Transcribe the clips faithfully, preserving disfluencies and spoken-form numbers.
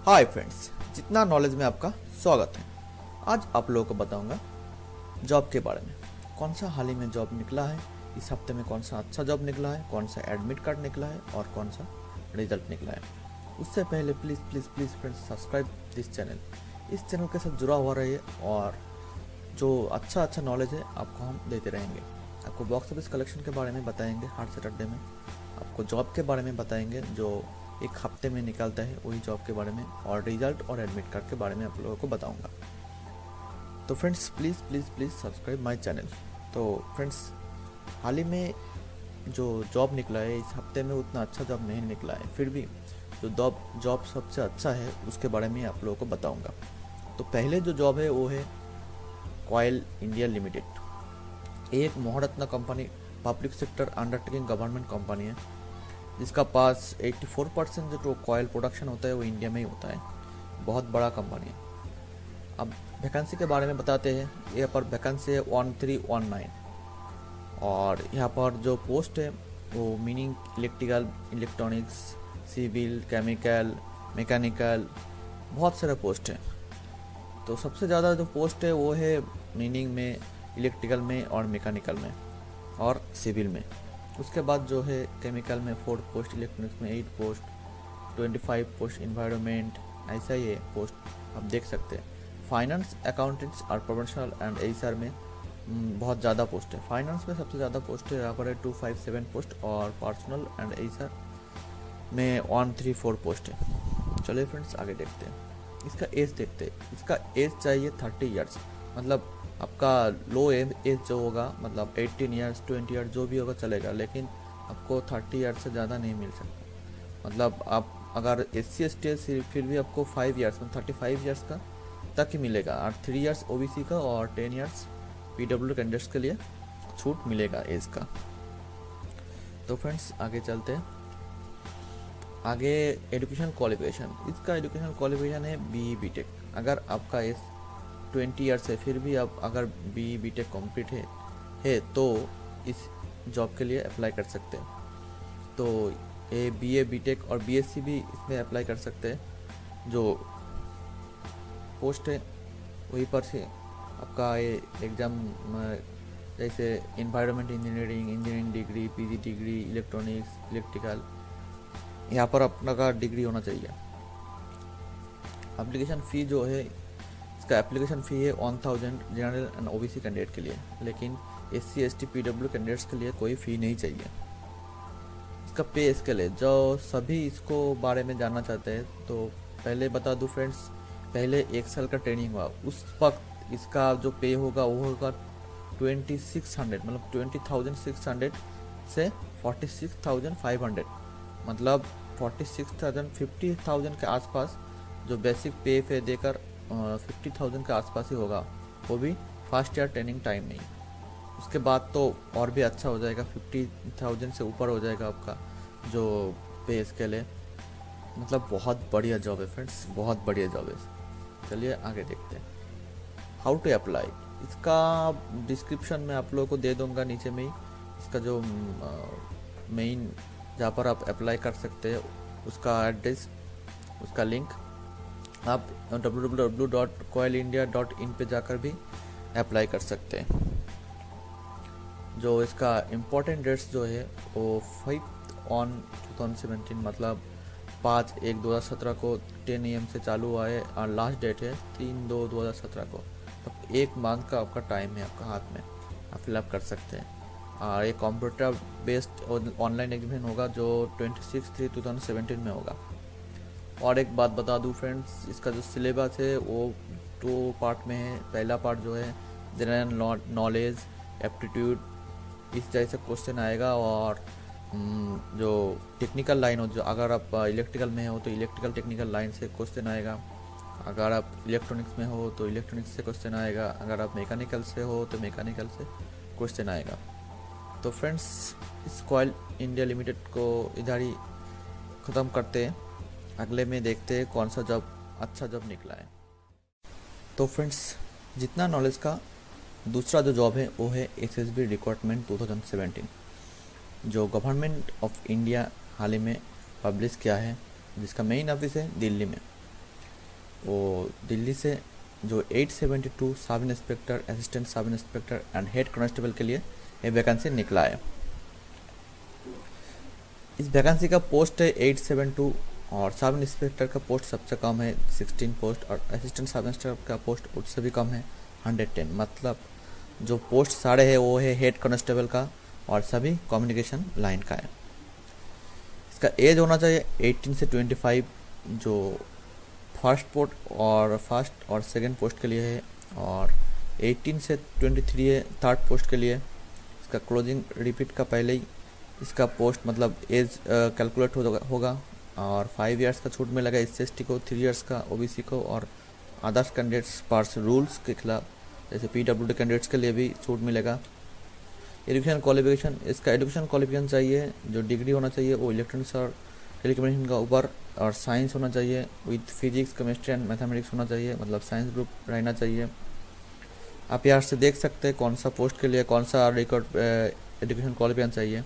Hi friends, जितना knowledge में आपका स्वागत है। आज आप लोगों को बताऊंगा जॉब के बारे में। कौन सा हाल ही में जॉब निकला है, इस हफ्ते में कौन सा अच्छा जॉब निकला है, कौन सा एडमिट कार्ड निकला है और कौन सा रिजल्ट निकला है। उससे पहले please please please friends subscribe this channel. इस चैनल के साथ जुड़ा हुआ रहिए और जो अच्छा अच्छा नॉलेज है आपको हम देते रहेंगे। आपको बॉक्स ऑफिस कलेक्शन के बारे में बताएंगे हर सैटरडे में, आपको जॉब के बारे में बताएंगे जो एक हफ्ते में निकलता है वही जॉब के बारे में, और रिजल्ट और एडमिट कार्ड के बारे में आप लोगों को बताऊंगा। तो friends please please please subscribe my channel. तो फ्रेंड्स हाल ही में जो जॉब निकला है, इस हफ्ते में उतना अच्छा जॉब नहीं निकला है, फिर भी जो जॉब जॉब सबसे अच्छा है उसके बारे में आप लोगों को बताऊँगा। तो पहले जो जॉब है वो है कॉयल इंडिया लिमिटेड। एक Maharatna company, public sector undertaking government company है, जिसका पास चौरासी परसेंट जो कॉयल प्रोडक्शन होता है वो इंडिया में ही होता है। बहुत बड़ा कंपनी है। अब वैकेंसी के बारे में बताते हैं। यहाँ पर वैकेंसी है वन थ्री वन नाइन, और यहाँ पर जो पोस्ट है वो meaning electrical, electronics, civil, chemical, mechanical, बहुत सारे पोस्ट हैं। तो सबसे ज़्यादा जो पोस्ट है वो है मीनिंग में, इलेक्ट्रिकल में और मैकेनिकल में और सिविल में। उसके बाद जो है केमिकल में फोर पोस्ट, इलेक्ट्रॉनिक्स में eight post, twenty five post environment, ऐसा ही है पोस्ट आप देख सकते हैं। फाइनेंस, अकाउंटेंट्स और प्रोफेशनल एंड एच आर में बहुत ज़्यादा पोस्ट है। फाइनेंस में सबसे ज़्यादा पोस्ट है, यहाँ पर है टू फाइव सेवन पोस्ट, और पर्सनल एंड एच आर में वन थ्री फोर पोस्ट है। चलिए फ्रेंड्स आगे देखते हैं। इसका एज देखते हैं। इसका एज चाहिए थर्टी ईयर्स, मतलब आपका लो एज जो होगा, मतलब एटीन ईयर्स, ट्वेंटी ईयर्स जो भी होगा चलेगा, लेकिन आपको थर्टी ईयर्स से ज़्यादा नहीं मिल सकता। मतलब आप अगर एस सी एस टी फिर भी आपको फाइव ईयर्स में थर्टी फाइव ईयर्स का तक ही मिलेगा, और three years O B C का और ten years P W candidates के लिए छूट मिलेगा एज का। तो फ्रेंड्स आगे चलते हैं। आगे एजुकेशन क्वालिफिकेशन। इसका एजुकेशन क्वालिफिकेशन है बी ई बी टेक। अगर आपका एज ट्वेंटी ईयर्स है फिर भी आप अगर B E B tech complete है है तो इस जॉब के लिए अप्लाई कर सकते हैं। तो A B A B tech और बी एस सी भी इसमें अप्लाई कर सकते हैं। जो पोस्ट है वहीं पर से आपका ये एग्ज़ाम, जैसे environment engineering, engineering degree, P G degree, electronics, electrical, यहाँ पर अपना का डिग्री होना चाहिए। एप्लीकेशन फ़ी जो है, इसका एप्लीकेशन फ़ी है one thousand general and O B C candidate के लिए, लेकिन S C S T P W candidates के लिए कोई फ़ी नहीं चाहिए। इसका पे स्केल है, जो सभी इसको बारे में जानना चाहते हैं तो पहले बता दूं फ्रेंड्स, पहले एक साल का ट्रेनिंग हुआ, उस वक्त इसका जो पे होगा वो होगा ट्वेंटी सिक्स हंड्रेड, मतलब ट्वेंटी थाउजेंड सिक्स हंड्रेड से forty six thousand five hundred, मतलब forty six thousand fifty thousand के आसपास जो बेसिक पे फे देकर फिफ्टी थाउजेंड के आसपास ही होगा, वो भी फर्स्ट ईयर ट्रेनिंग टाइम में ही। उसके बाद तो और भी अच्छा हो जाएगा, फिफ्टी थाउजेंड से ऊपर हो जाएगा आपका जो पे स्केल है। मतलब बहुत बढ़िया जॉब है फ्रेंड्स, बहुत बढ़िया जॉब है। चलिए आगे देखते हैं। हाउ टू अप्लाई, इसका डिस्क्रिप्शन में आप लोगों को दे दूंगा नीचे में ही, इसका जो मेन जहाँ पर आप अप्लाई कर सकते हैं उसका एड्रेस, उसका लिंक आप W W W dot Coal India dot in पे जाकर भी अप्लाई कर सकते हैं। जो इसका इम्पोर्टेंट डेट्स जो है वो five on two thousand seventeen, मतलब पाँच एक दो हज़ार सत्रह को टेन ए एम से चालू हुआ है, और लास्ट डेट है तीन दो दो हज़ार सत्रह को। तो एक मंथ का आपका टाइम है आपका हाथ में, आप फिलअप कर सकते हैं। और ये कंप्यूटर बेस्ड ऑनलाइन एग्जाम होगा जो twenty six three two thousand seventeen में होगा। और एक बात बता दूं फ्रेंड्स, इसका जो सिलेबस है वो दो पार्ट में है। पहला पार्ट जो है जनरल नॉलेज, एप्टीट्यूड, इस जैसे क्वेश्चन आएगा, और जो टेक्निकल लाइन हो, जो अगर आप इलेक्ट्रिकल में हो तो इलेक्ट्रिकल टेक्निकल लाइन से क्वेश्चन आएगा, अगर आप इलेक्ट्रॉनिक्स में हो तो इलेक्ट्रॉनिक्स से क्वेश्चन आएगा, अगर आप मैकेनिकल से हो तो मैकेनिकल से क्वेश्चन आएगा। तो फ्रेंड्स इस कॉयल इंडिया लिमिटेड को इधर ही ख़त्म करते हैं, अगले में देखते हैं कौन सा जॉब अच्छा जॉब निकला है। तो फ्रेंड्स जितना नॉलेज का दूसरा जो जॉब है वो है S S B recruitment two thousand seventeen, जो गवर्नमेंट ऑफ इंडिया हाल ही में पब्लिश किया है, जिसका मेन ऑफिस है दिल्ली में। वो दिल्ली से जो eight seventy two sub inspector, assistant sub inspector and head constable के लिए ये वैकेंसी निकला है। इस वैकेंसी का पोस्ट है एट सेवन टू और सब इंस्पेक्टर का पोस्ट सबसे कम है सिक्सटीन पोस्ट और असिस्टेंट सब इंस्पेक्टर का पोस्ट उससे भी कम है हंड्रेड टेन। मतलब जो पोस्ट सारे है वो है हेड कांस्टेबल का और सभी कम्युनिकेशन लाइन का है। इसका एज होना चाहिए एटीन से ट्वेंटी फाइव जो फर्स्ट पोस्ट और फर्स्ट और सेकंड पोस्ट के लिए है, और एटीन से ट्वेंटी थ्री है थर्ड पोस्ट के लिए। इसका क्लोजिंग रिपीट का पहले ही इसका पोस्ट मतलब एज कैलकुलेट हो होगा और फाइव इयर्स का छूट मिलेगा एस सी एस टी को, थ्री इयर्स का ओ बी सी को और अदर्स कैंडिडेट्स पार्स रूल्स के खिलाफ जैसे पी डब्ल्यू डी कैंडिडेट्स के लिए भी छूट मिलेगा। एजुकेशन क्वालिफिकेशन, इसका एजुकेशन क्वालिफिकेशन चाहिए जो डिग्री होना चाहिए वो इलेक्ट्रॉनिक्स और टेलीकम्युनिकेशन का ऊपर और साइंस होना चाहिए with physics chemistry and mathematics होना चाहिए, मतलब साइंस ग्रुप रहना चाहिए। आप यहाँ से देख सकते हैं कौन सा पोस्ट के लिए कौन सा रिकॉर्ड एजुकेशन क्वालिफिकेशन चाहिए।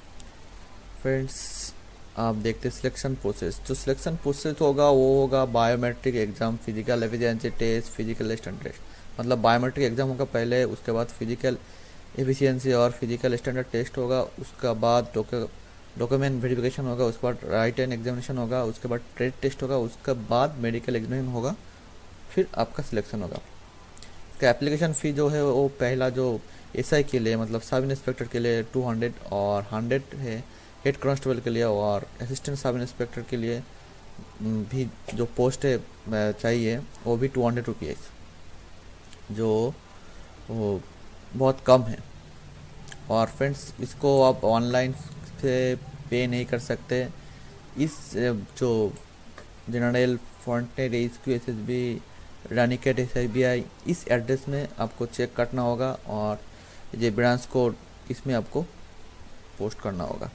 फ्रेंड्स आप देखते सिलेक्शन प्रोसेस, जो सिलेक्शन प्रोसेस होगा वो होगा biometric exam, physical efficiency test, physical standard test. मतलब बायोमेट्रिक एग्जाम होगा पहले, उसके बाद फिजिकल एफिशिएंसी और फिजिकल स्टैंडर्ड टेस्ट होगा, उसके बाद डॉक्यूमेंट वेरिफिकेशन होगा, उसके बाद राइट एंड एग्जामिनेशन होगा, उसके बाद ट्रेड टेस्ट होगा, उसके बाद मेडिकल एग्जामिनेशन होगा, फिर आपका सिलेक्शन होगा। इसका एप्लीकेशन फ़ी जो है वो पहला जो एस आई के लिए मतलब सब इंस्पेक्टर के लिए टू हंड्रेड और हंड्रेड है हेड कांस्टेबल के लिए, और असिस्टेंट सब इंस्पेक्टर के लिए भी जो पोस्ट है चाहिए वो भी टू हंड्रेड रुपीज़, जो वो बहुत कम है। और फ्रेंड्स इसको आप ऑनलाइन से पे नहीं कर सकते। इस जो general frontier H Q S S B Ranikhet S I B I इस एड्रेस में आपको चेक करना होगा और ये ब्रांच कोड इसमें आपको पोस्ट करना होगा।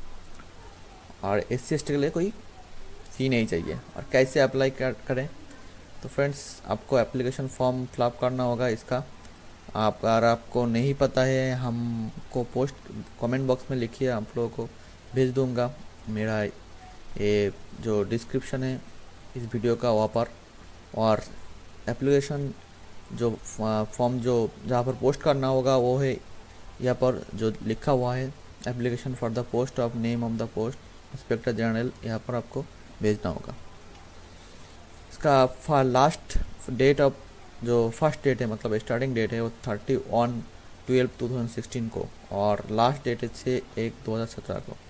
और एस सी एस टी के लिए कोई फ़ी नहीं चाहिए। और कैसे अप्लाई कर करें तो फ्रेंड्स आपको एप्लीकेशन फॉर्म फिलअप करना होगा। इसका आप अगर आपको नहीं पता है हमको पोस्ट कमेंट बॉक्स में लिखिए, आप लोगों को भेज दूंगा मेरा ये जो डिस्क्रिप्शन है इस वीडियो का वहाँ पर। और एप्लीकेशन जो फॉर्म जो जहाँ पर पोस्ट करना होगा वो है यहाँ पर जो लिखा हुआ है application for the post of name of the post inspector general, यहाँ पर आपको भेजना होगा। इसका लास्ट डेट ऑफ जो फर्स्ट डेट है मतलब स्टार्टिंग डेट है वो thirty one twelve two thousand sixteen को, और लास्ट डेट है छः एक दो हज़ार सत्रह को।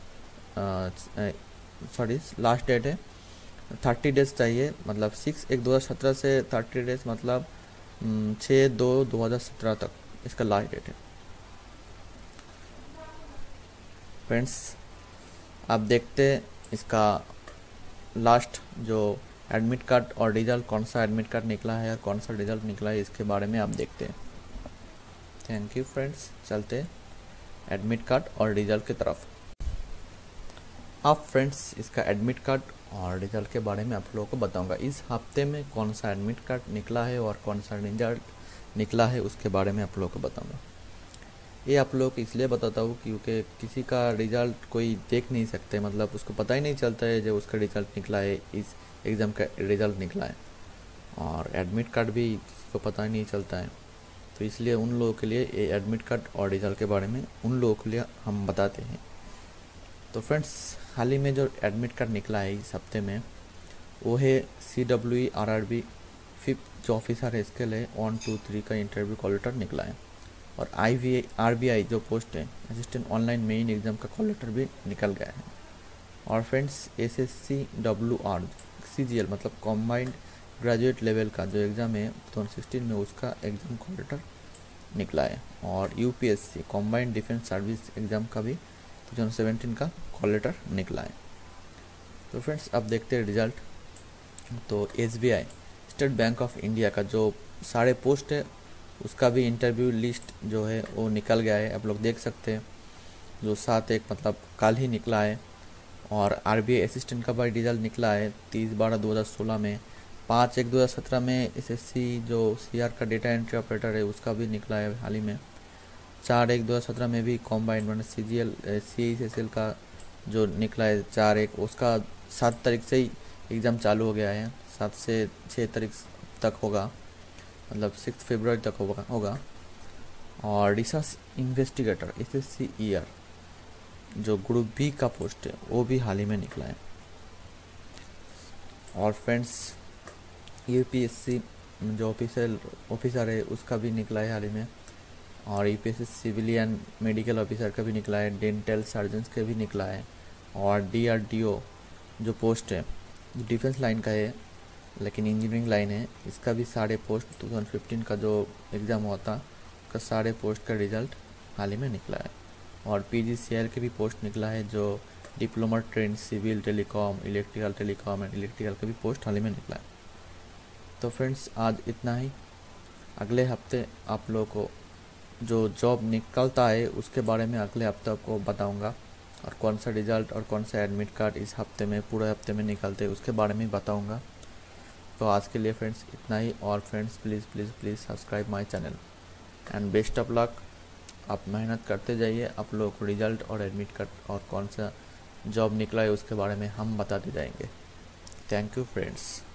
सॉरी लास्ट डेट है थर्टी डेज चाहिए, मतलब सिक्स एक दो हज़ार सत्रह से थर्टी डेज मतलब छः दो दो हज़ार सत्रह तक इसका लास्ट डेट है। फ्रेंड्स आप देखते हैं इसका लास्ट जो एडमिट कार्ड और रिजल्ट कौन सा एडमिट कार्ड निकला है और कौन सा रिजल्ट निकला है इसके बारे में आप देखते हैं। थैंक यू फ्रेंड्स, चलते हैं एडमिट कार्ड और रिजल्ट की तरफ। आप फ्रेंड्स इसका एडमिट कार्ड और रिजल्ट के बारे में आप लोगों को बताऊंगा। इस हफ्ते में कौन सा एडमिट कार्ड निकला है और कौन सा रिजल्ट निकला है उसके बारे में आप लोगों को बताऊंगा। ये आप लोगों को इसलिए बताता हूँ क्योंकि किसी का रिजल्ट कोई देख नहीं सकते, मतलब उसको पता ही नहीं चलता है जब उसका रिजल्ट निकला है, इस एग्ज़ाम का रिजल्ट निकला है, और एडमिट कार्ड भी किसी को पता ही नहीं चलता है। तो इसलिए उन लोगों के लिए ये एडमिट कार्ड और रिजल्ट के बारे में उन लोगों के लिए हम बताते हैं। तो फ्रेंड्स हाल ही में जो एडमिट कार्ड निकला है इस हफ्ते में वो है C W E R R B fifth जो ऑफिसर है इसके लिए वन टू थ्री का इंटरव्यू कॉल लेटर निकला है, और I V R B I जो पोस्ट है असिस्टेंट ऑनलाइन मेन एग्ज़ाम का कॉल लेटर भी निकल गया है। और friends S S C W R C G L मतलब कॉम्बाइंड ग्रेजुएट लेवल का जो एग्ज़ाम है टू थाउजेंड सिक्सटीन में उसका एग्ज़ाम कॉल लेटर निकला है, और U P S C combined defence service exam का भी टू थाउजेंड सेवेंटीन का कॉल लेटर निकला है। तो फ्रेंड्स अब देखते हैं रिजल्ट। तो S B I State Bank of India का जो सारे पोस्ट है उसका भी इंटरव्यू लिस्ट जो है वो निकल गया है, आप लोग देख सकते हैं, जो सात एक मतलब कल ही निकला है। और आर बी आई असिस्टेंट का भी रिजल्ट निकला है तीस बारह दो हज़ार सोलह में। पाँच एक दो हज़ार सत्रह में एस एस सी जो सी आर का डेटा एंट्री ऑपरेटर है उसका भी निकला है हाल ही में। चार एक दो हज़ार सत्रह में भी कॉम्बाइंड मतलब C G L C S S L का जो निकला है चार एक, उसका सात तारीख से ही एग्ज़ाम चालू हो गया है। सात से छः तारीख तक होगा, मतलब सिक्स फरवरी तक होगा होगा और research investigator S S C E R जो ग्रुप बी का पोस्ट है वो भी हाल ही में निकला है। और friends U P S C जो ऑफिसर ऑफिसर है उसका भी निकला है हाल ही में, और U P S C civilian medical officer का भी निकला है, डेंटल सर्जन्स का भी निकला है, और डी आर डी ओ जो पोस्ट है डिफेंस लाइन का है लेकिन इंजीनियरिंग लाइन है, इसका भी सारे पोस्ट टू थाउजेंड फिफ्टीन का जो एग्ज़ाम हुआ था उसका सारे पोस्ट का रिज़ल्ट हाल ही में निकला है। और पी जी सी एल के भी पोस्ट निकला है जो diploma train civil telecom electrical telecom and electrical का भी पोस्ट हाल ही में निकला है। तो फ्रेंड्स आज इतना ही, अगले हफ्ते आप लोगों को जो जॉब निकलता है उसके बारे में अगले हफ्ते आपको बताऊंगा, और कौन सा रिज़ल्ट और कौन सा एडमिट कार्ड इस हफ्ते में पूरे हफ्ते में निकलते हैं उसके बारे में बताऊंगा। तो आज के लिए फ्रेंड्स इतना ही, और friends please please please subscribe my channel and best of luck. आप मेहनत करते जाइए, आप लोगों को रिज़ल्ट और एडमिट कार्ड और कौन सा जॉब निकला है उसके बारे में हम बताते जाएंगे। Thank you friends.